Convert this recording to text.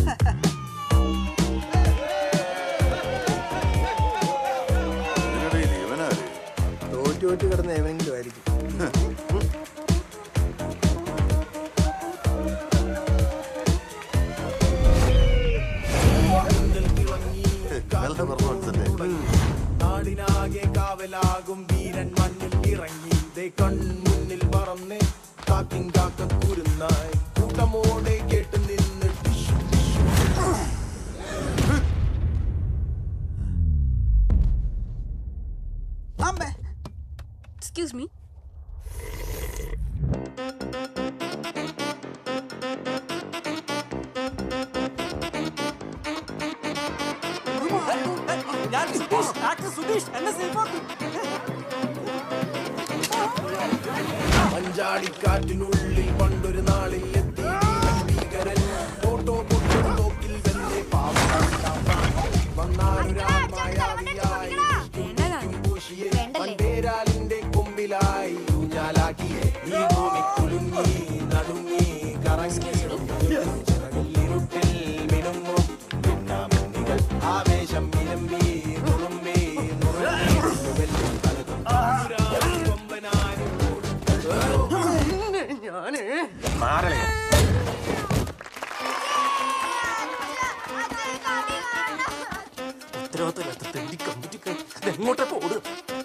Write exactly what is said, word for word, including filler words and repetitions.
തോറ്റു തോറ്റ് കിടന്ന എവനെങ്കിലും ആയിരിക്കും. നാടിനാകെ കാവലാകും വീരൻ മണ്ണിൽ ഇറങ്ങി കൺമുന്നിൽ പറന്ന് കാക്കിൻ കാക്ക കുരുന്നായി കൂട്ടമോടെ കേട്ട് നിന്ന് Excuse me. മഞ്ചാടിക്കാറ്റിനുള്ളിൽ പണ്ടൊരു നാളിൽ എത്തി ഭീകരൻ ഫോട്ടോ പൊട്ടും നോക്കിൽ തന്നെ വന്നാലൊരാമായാവിയായി പണ്ടേരാലിന്റെ കൊമ്പിലായി ഊഞ്ഞാലാക്കിയേ ഈ ഭൂമി കുലുങ്ങി നടുങ്ങി കറങ്ങി ചിറകില്ലിരുട്ടിൽ മിനുങ്ങും പിന്നാമിന്നികൾ ആവേശം മിനമ്പി നുറുമ്പി ഉത്തരവാദിത്തമില്ലാത്ത തെണ്ടി കമ്പിറ്റിക്ക് എങ്ങോട്ടേ പോട്.